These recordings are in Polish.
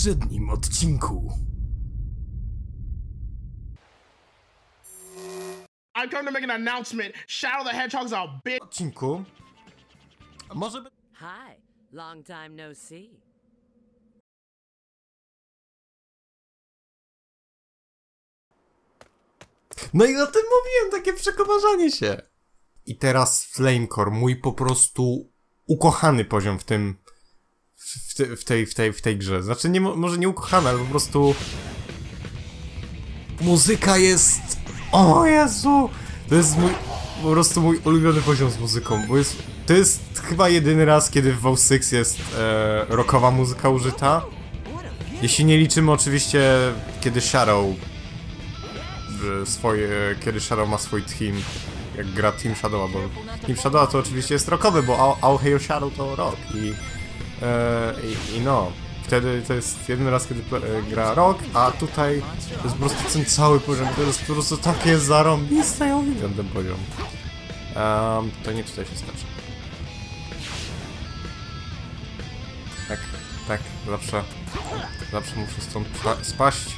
poprzednim odcinku. I come to make an announcement. Shadow the Hedgehog's a bitch. Odcinku. Może by... Hi, long time no see. No i o tym mówiłem, takie przekomarzanie się. I teraz Flamecore, mój po prostu ukochany poziom w tym... w tej grze. Znaczy, nie, może nie ukochany, ale po prostu... Muzyka jest... O Jezu! To jest mój... po prostu mój ulubiony poziom z muzyką, bo jest... To jest chyba jedyny raz, kiedy w WoW 6 jest rockowa muzyka użyta. Jeśli nie liczymy oczywiście, kiedy Shadow... kiedy Shadow ma swój team, jak gra Team Shadowa, bo Team Shadowa to oczywiście jest rockowy, bo All Hail Shadow to rock i no, wtedy to jest jedyny raz, kiedy gra rock, a tutaj to jest po prostu ten cały poziom, to jest po prostu takie zarąbiste, ja uwielbiam ten poziom. To nie tutaj się skoczy. Tak, zawsze muszę stąd spaść.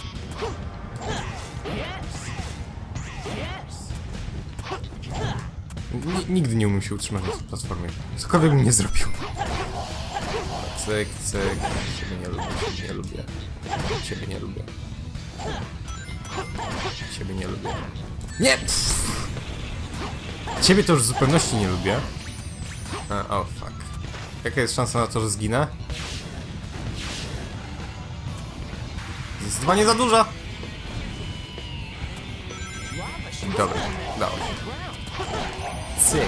Nigdy nie umiem się utrzymać na tej platformie. Cokolwiek bym nie zrobił. Cyk. Ciebie nie lubię. Ciebie nie lubię. Nie! Pff. Ciebie to już w zupełności nie lubię. Oh fuck. Jaka jest szansa na to, że zginę? Zdecydowanie za duża! Dobra, dało się. Cyk.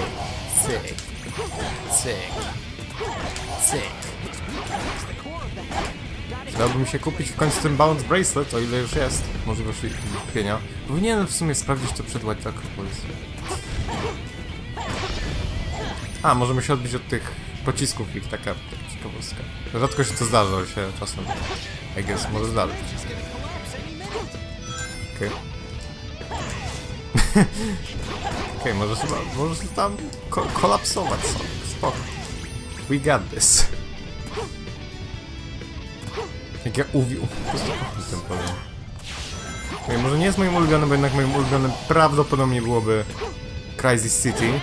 Dałoby mi się kupić w końcu ten Bounce Bracelet, o ile już jest możliwość kupienia. Powinienem w sumie sprawdzić to przed White Acropolis. A, możemy się odbić od tych pocisków ich, taka ciekawostka. Rzadko się to zdarza, ale się czasem, I guess, może zdarzyć. Okej. Okej, możesz tam kolapsować sobie, spoko. We got this. Jak ja uwił. Po prostu kocham ten poziom. Okay, może nie jest moim ulubionym, bo jednak moim ulubionym prawdopodobnie byłoby Crysis City.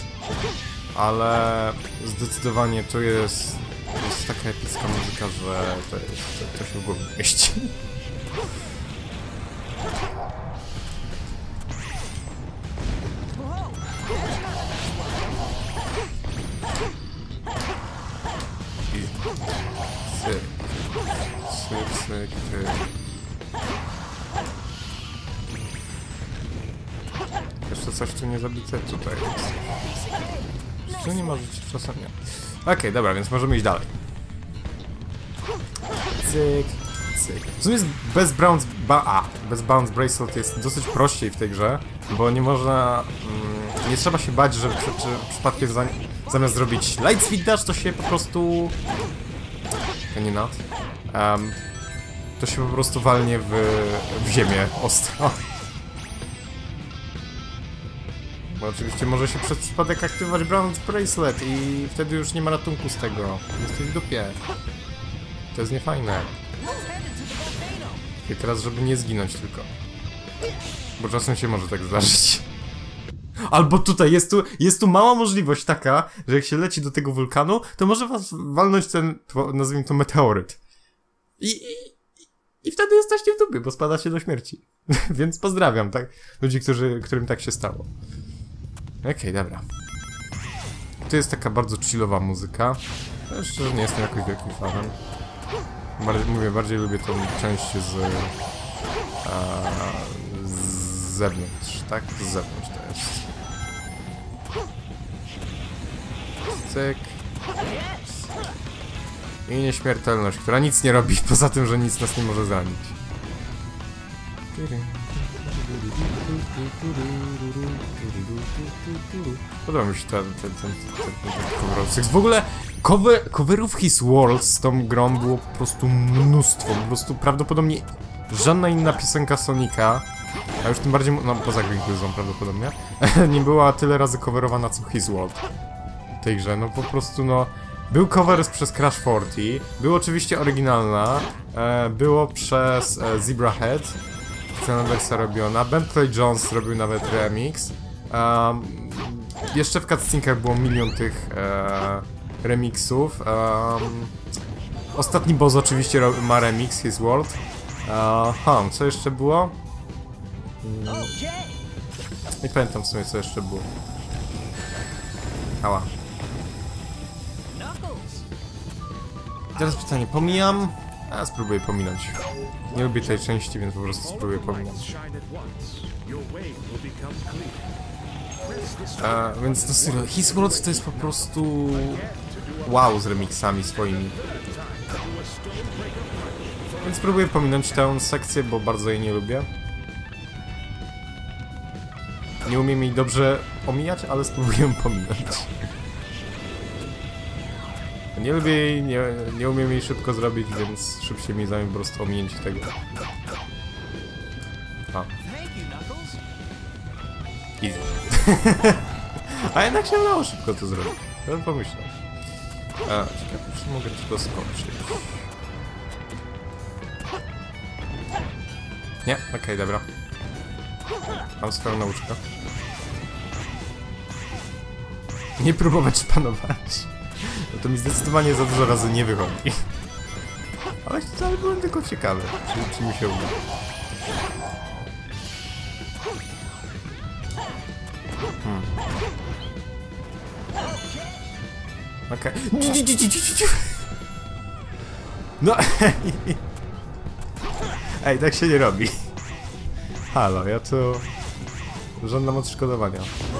Ale zdecydowanie to jest taka epicka muzyka, że to się w głowie mieści. Cyk. Jeszcze coś tu nie zabite tutaj jest. Tu nie może być czasem nie. Okej, dobra, więc możemy iść dalej. Cyk. W sumie bez Bounce Bracelet jest dosyć prościej w tej grze, bo nie można... nie trzeba się bać, że przypadkiem zamiast zrobić Light Speed Dash, to się po prostu... to się po prostu walnie w ziemię ostro. Bo oczywiście może się przez przypadek aktywować Bounce Bracelet i wtedy już nie ma ratunku z tego. Jesteś w dupie. To jest niefajne. I teraz, żeby nie zginąć tylko. Bo czasem się może tak zdarzyć. Albo tutaj, jest tu mała możliwość taka, że jak się leci do tego wulkanu, to może was walnąć ten, nazwijmy to, meteoryt. I wtedy jesteście w dupie, bo spadacie do śmierci. Więc pozdrawiam, tak? Ludzi, którym tak się stało. Okej, dobra. Tu jest taka bardzo chillowa muzyka. Ja szczerze nie jestem jakoś wielkim fanem. Bardziej lubię tą część z zewnątrz, tak? Z zewnątrz to jest. Cyk. I nieśmiertelność, która nic nie robi, poza tym, że nic nas nie może zranić. Podoba mi się ten cover. W ogóle coverów His World z tą grą było po prostu mnóstwo. Po prostu prawdopodobnie żadna inna piosenka Sonika, a już tym bardziej, no poza Green prawdopodobnie, nie była tyle razy coverowana co His World w tej grze. No po prostu no... Był cover przez Crash 40, było oczywiście oryginalna, było przez Zebrahead, scena wersja robiona, Bentley Jones robił nawet remix. Jeszcze w cutscenkach było milion tych remixów. Ostatni boss oczywiście ma remix, His World. Co jeszcze było? Nie pamiętam w sumie co jeszcze było. Ała. Teraz pytanie, pomijam? A spróbuję pominąć. Nie lubię tej części, więc po prostu spróbuję pominąć. Więc to serio, His World to jest po prostu wow z remixami swoimi. Więc spróbuję pominąć tę sekcję, bo bardzo jej nie lubię. Nie umiem jej dobrze omijać, ale spróbuję pominąć. Nie lubię jej, nie umiem jej szybko zrobić, więc szybciej mi zajmie po prostu ominięcie tego. Easy. A jednak się udało szybko to zrobić. Ja bym pomyślał. Ciekawe, czy mogę to skończyć. Nie? Okej, dobra. Mam swoją nauczkę. Nie próbować panować. No to mi zdecydowanie za dużo razy nie wychodzi. Ale byłem tylko ciekawy, czy mi się uda. Okej. No. Ej, tak się nie robi. Halo, ja tu żądam odszkodowania.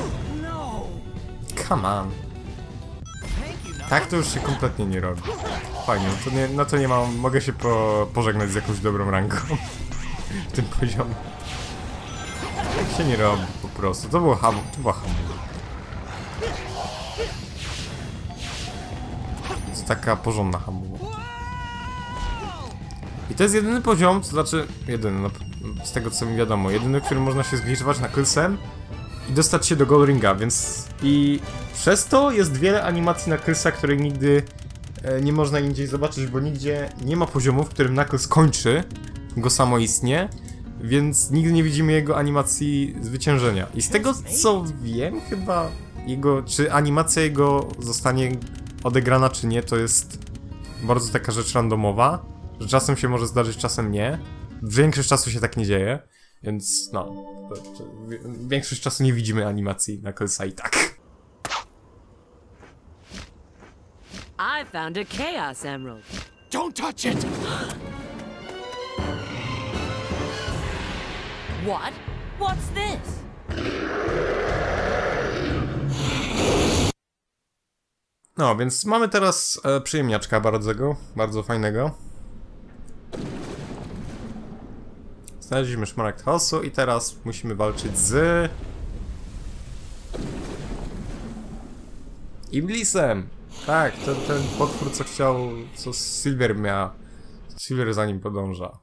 Come on. Tak to już się kompletnie nie robi. Fajnie, no to nie mam, mogę się pożegnać z jakąś dobrą rangą. W tym poziomie. Tak się nie robi po prostu. To była hamu. To taka porządna hamuła. I to jest jedyny poziom, to znaczy jedyny, no, z tego co mi wiadomo, jedyny, w którym można się zgliczować na Knucklesem i dostać się do Goldringa, więc i przez to jest wiele animacji na Knucklesa, której nigdy nie można indziej zobaczyć, bo nigdzie nie ma poziomu, w którym Knuckles kończy, go samoistnie, więc nigdy nie widzimy jego animacji zwyciężenia. I z tego co wiem, chyba czy animacja jego zostanie odegrana czy nie, to jest bardzo taka rzecz randomowa, że czasem się może zdarzyć, czasem nie. Większość czasu się tak nie dzieje, więc no, większość czasu nie widzimy animacji Knucklesa i tak. I found a Chaos Emerald. Don't touch it! What? What's this? No, więc mamy teraz przyjemniaczka bardzo fajnego. Znaleźliśmy szmaragd chaosu i teraz musimy walczyć z Iblisem. Tak, ten potwór, co Silver miał. Silver za nim podąża.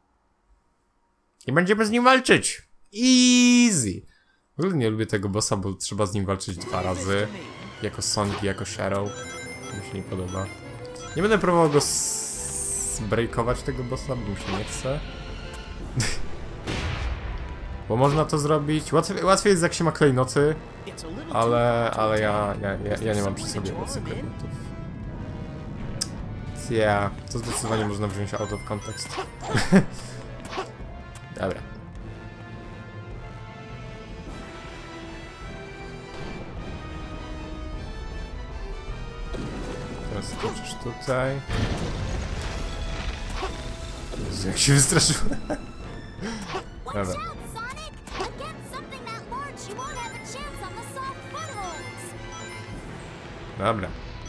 I będziemy z nim walczyć. Easy. W ogóle nie lubię tego bossa, bo trzeba z nim walczyć 2 razy. Jako Sonic i jako Shadow. Mi się nie podoba. Nie będę próbował go zbreakować tego bossa, bo mi się nie chce. Bo można to zrobić. Łatwiej jest jak się ma klejnoty. Ale ja nie mam przy sobie mocnych klejnotów. To zdecydowanie można wziąć out of context. Dobra. Teraz skoczysz tutaj. Jezu, jak się wystraszyłem. Dobra. Dobra.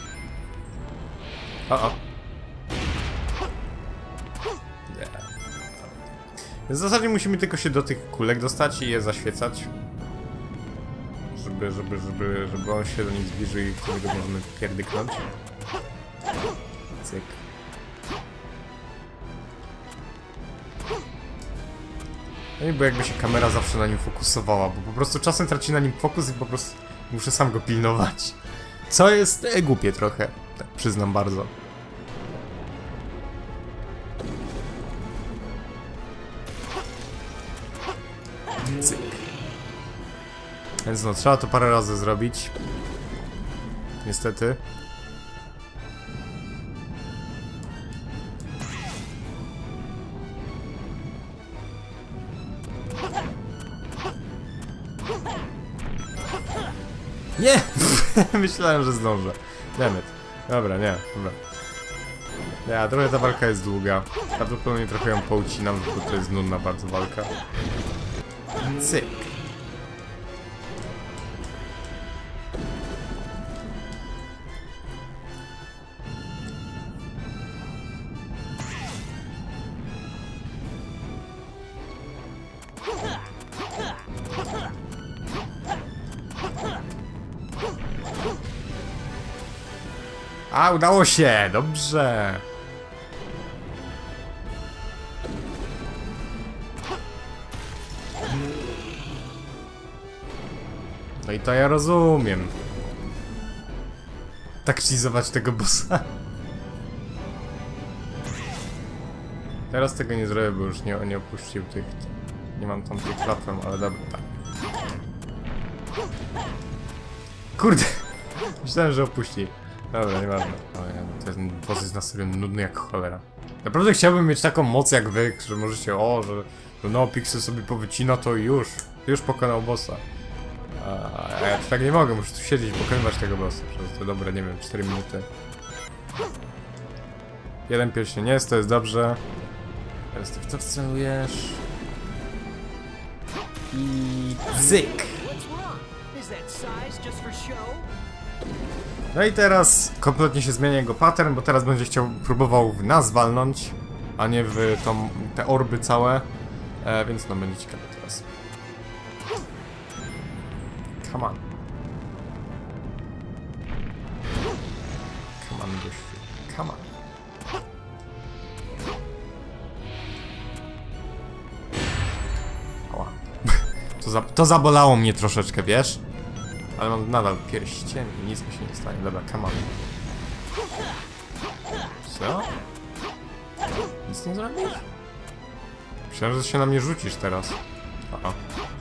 W zasadzie musimy tylko się do tych kulek dostać i je zaświecać. Żeby on się do nich zbliżył i wtedy go możemy pierdyknąć. Cyk. No i bo jakby się kamera zawsze na nim fokusowała, bo po prostu czasem traci na nim fokus i po prostu muszę sam go pilnować. Co jest głupie trochę. warte, przyznam bardzo. Cyk. Więc no, trzeba to parę razy zrobić. Niestety. Nie! Myślałem, że zdążę. Dammit. Dobra, nie. Dobra. Ja, trochę ta walka jest długa. Prawdopodobnie trochę ją poucinam, bo to jest nudna bardzo walka. Cyk. A, udało się! Dobrze! No i to ja rozumiem. Tak cheezować tego bossa. Teraz tego nie zrobię, bo już nie opuścił tych... Nie mam tam tych platform, ale dobra, tak. Kurde! Myślałem, że opuści. Dobra, nieważne. Ten boss jest na serio nudny jak cholera. Naprawdę chciałbym mieć taką moc jak wy, że możecie, że no Pixel sobie powycina to i już pokonał bossa. A ja tak nie mogę, muszę tu siedzieć i pokonywać tego bossa przez te dobre, nie wiem, 4 minuty. Jeden pierścień jest, to jest dobrze. Teraz ty w to wcelujesz. I cyk! No i teraz kompletnie się zmienia jego pattern, bo teraz będzie próbował w nas walnąć, a nie w te orby całe. Więc no będzie ciekawe teraz. Come on. Come on, gościu. Come on. Ała. To zabolało mnie troszeczkę, wiesz? Ale mam nadal pierścień i nic mi się nie stanie. Dobra, come on. Co? Nic nie zrobisz? Myślałem, że się na mnie rzucisz teraz. Aha.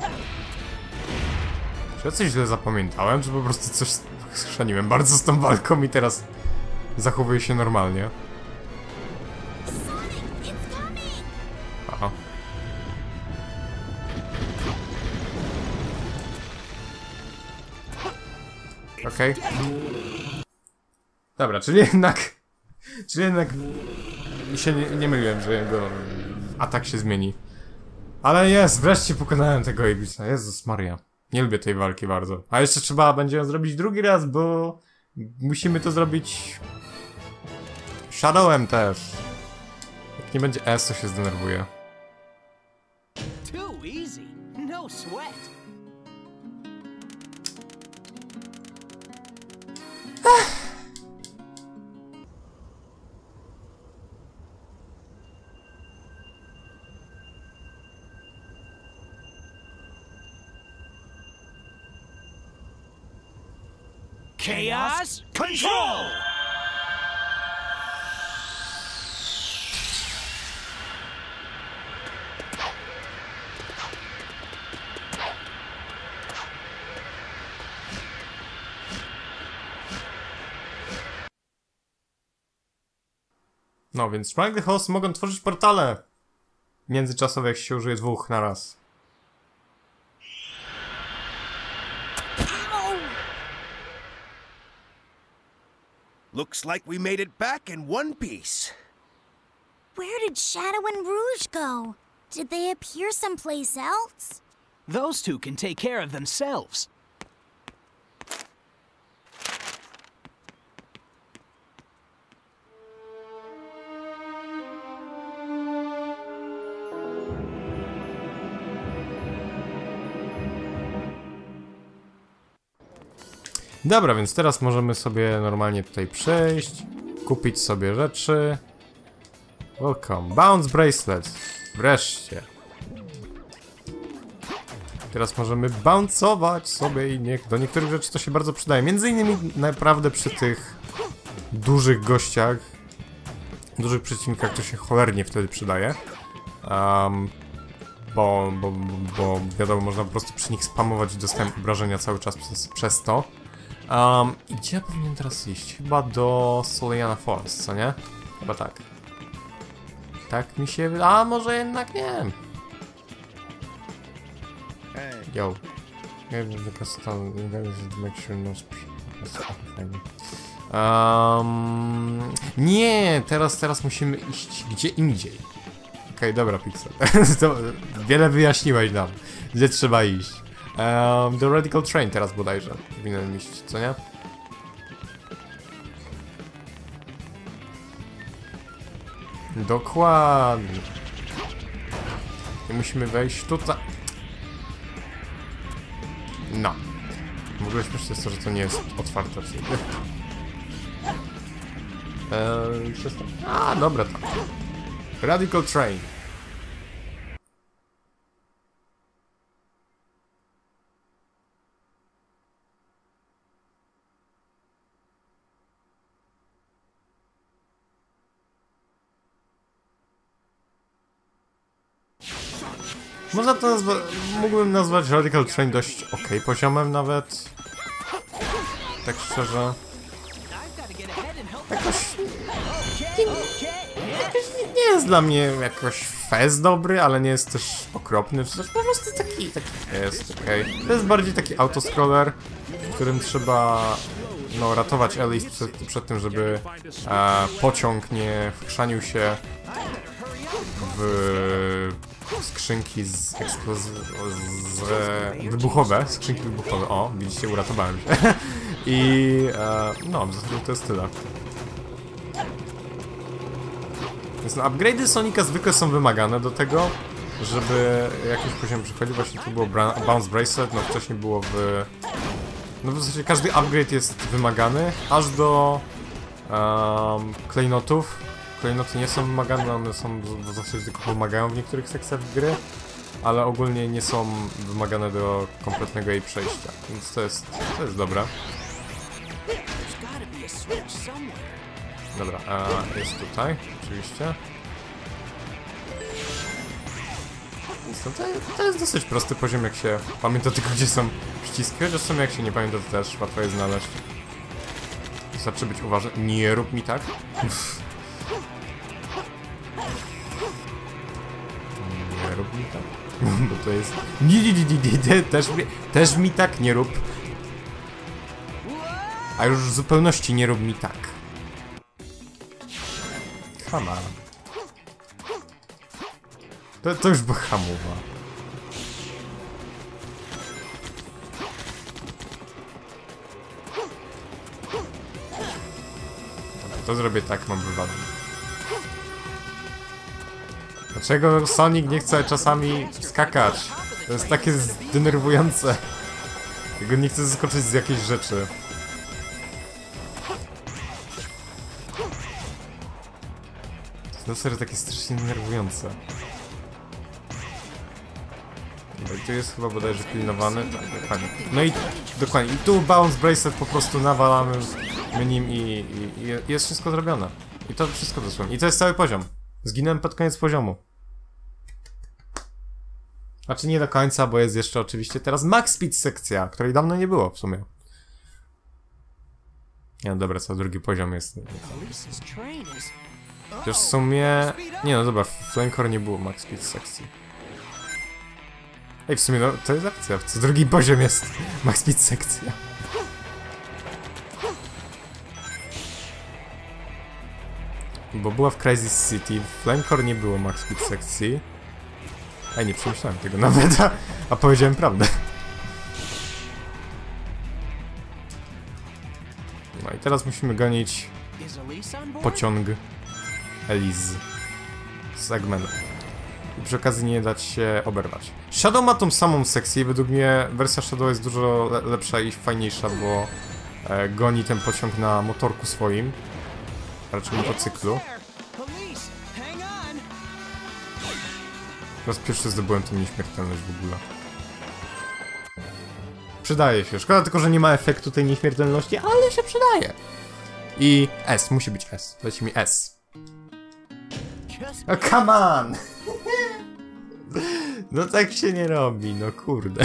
Czy ja coś źle zapamiętałem, czy po prostu coś schrzaniłem bardzo z tą walką i teraz zachowuję się normalnie? Aha. Okej. Dobra, czyli jednak się nie myliłem, że jego atak się zmieni. Ale jest, wreszcie pokonałem tego Ibisa. Jezus Maria. Nie lubię tej walki bardzo. A jeszcze trzeba będzie ją zrobić drugi raz, bo musimy to zrobić Shadowem też. Jak nie będzie S, to się zdenerwuje. Too easy. No sweat. Chaos Control! No, więc Strike the Host mogą tworzyć portale międzyczasowe, jak się użyje dwóch na raz. Looks like we made it back in one piece. Where did Shadow and Rouge go? Did they appear someplace else? Those two can take care of themselves. Dobra, więc teraz możemy sobie normalnie tutaj przejść, kupić sobie rzeczy. Welcome. Bounce Bracelet. Wreszcie. Teraz możemy bouncować sobie i do niektórych rzeczy to się bardzo przydaje. Między innymi naprawdę przy tych dużych gościach, dużych przeciwnikach to się cholernie wtedy przydaje. Bo wiadomo, można po prostu przy nich spamować i dostałem obrażenia cały czas przez to. I gdzie ja powinienem teraz iść? Chyba do Soleanna Falls, co nie? Chyba tak. Tak mi się... A może jednak nie. Yo. Nie, teraz musimy iść gdzie indziej. Okej, dobra, Pixel. To wiele wyjaśniłeś nam, gdzie trzeba iść. Do Radical Train teraz bodajże powinienem iść, co nie? Dokładnie. I musimy wejść tutaj. No. W ogóle śmieszne jest to, że to nie jest otwarte w sobie. A, dobra, tak. Radical Train. Można to mógłbym nazwać Radical Train dość okej poziomem nawet. Tak szczerze. Jakoś nie jest dla mnie jakoś fez dobry, ale nie jest też okropny, czy też po prostu taki jest, okej. To jest bardziej taki autoscroller, w którym trzeba no, ratować Alice przed tym, żeby pociąg nie wchrzanił się w skrzynki wybuchowe, skrzynki wybuchowe, o, widzicie, uratowałem się. I no, w zasadzie to jest tyle. Więc no, upgrade'y Sonika zwykle są wymagane do tego, żeby jakiś poziom przechodził. Właśnie tu było Bounce Bracelet, no wcześniej było w... No w zasadzie każdy upgrade jest wymagany, aż do klejnotów. Klejnoty nie są wymagane, one są w zasadzie tylko pomagają w niektórych sekcjach gry, ale ogólnie nie są wymagane do kompletnego jej przejścia, więc to jest dobre. Dobra, jest tutaj, oczywiście. Więc no to jest dosyć prosty poziom, jak się pamięta tylko, gdzie są przyciski, chociaż w sumie jak się nie pamięta, to też łatwo je znaleźć. Wystarczy być uważny. Nie rób mi tak. Nie rób mi tak. Bo to jest... Nie, też mi tak nie rób. A już w zupełności nie rób mi tak. Come on. To już była hamowa. To zrobię tak, mam wywalone. Dlaczego Sonic nie chce czasami skakać? To jest takie denerwujące. Jego nie chce zaskoczyć z jakiejś rzeczy. To jest na serio takie strasznie denerwujące. No i tu jest chyba bodajże pilnowany. Tak, dokładnie. No i dokładnie. I tu Bounce Bracelet po prostu nawalamy nim i jest wszystko zrobione. I to wszystko dosłownie. I to jest cały poziom. Zginąłem pod koniec poziomu. Znaczy nie do końca, bo jest jeszcze oczywiście teraz Max Speed sekcja, której dawno nie było w sumie. Nie, no dobra, co drugi poziom jest. Chociaż w sumie... Nie no dobra, w Flamecore nie było Max Speed sekcji. Ej, w sumie no, to jest akcja, co drugi poziom jest Max Speed sekcja. Bo była w Crisis City, w Flamecore nie było Max Speed sekcji. Ej, nie przemyślałem tego nawet, a powiedziałem prawdę. No i teraz musimy gonić pociąg Elise z Eggmanem. I przy okazji nie dać się oberwać. Shadow ma tą samą sekcję, według mnie wersja Shadow jest dużo lepsza i fajniejsza, bo goni ten pociąg na motorku swoim, raczej motocyklu. Po raz pierwszy zdobyłem tę nieśmiertelność w ogóle. Przydaje się. Szkoda tylko, że nie ma efektu tej nieśmiertelności, ale się przydaje. i S, musi być S. Dajcie mi S. Oh, come on! No tak się nie robi, no kurde.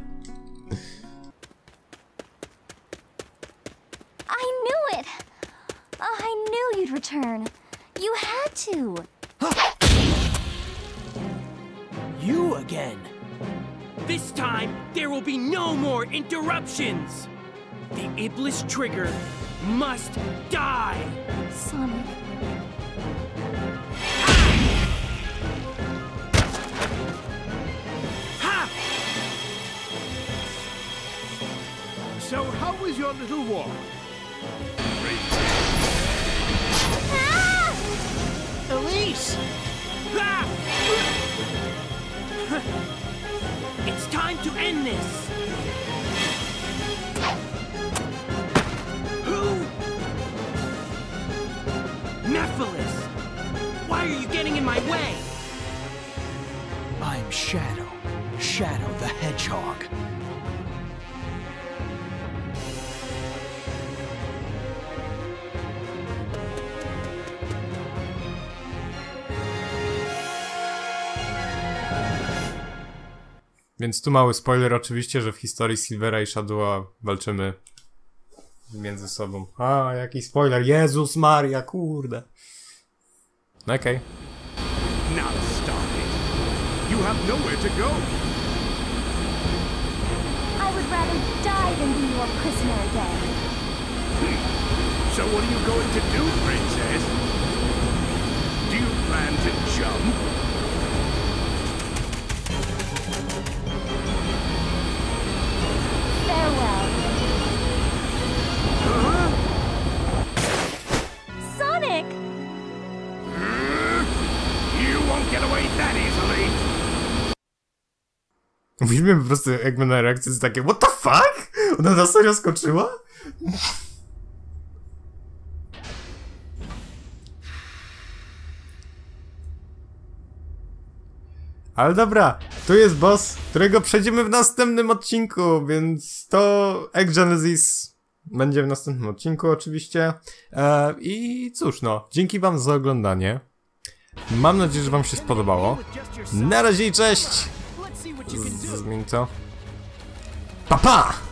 I knew it! Oh, I knew you'd return. You had to. You again. This time, there will be no more interruptions! The Iblis Trigger must die! Sonic. Ha! So how was your little walk? Elise! Ah! It's time to end this! Who? Nephilis! Why are you getting in my way? I'm Shadow. Shadow the Hedgehog. Więc tu mały spoiler oczywiście, że w historii Silvera i Shadowa walczymy między sobą. A, jaki spoiler, Jezus Maria, kurde. No okej. Now stop it. You have nowhere to go. I would rather die than be your prisoner again. So what are you going to do, princess? Do you plan to jump? Farewell. Sonic! You won't get away that easily. Mówimy po prostu, jakby na reakcję jest takie what the fuck? Ona na serio skoczyła? Ale dobra, tu jest boss, którego przejdziemy w następnym odcinku, więc to Egg Genesis będzie w następnym odcinku oczywiście. I cóż no, dzięki wam za oglądanie. Mam nadzieję, że wam się spodobało. Na razie i cześć! Let's see what you can do. Zmień to. Pa pa!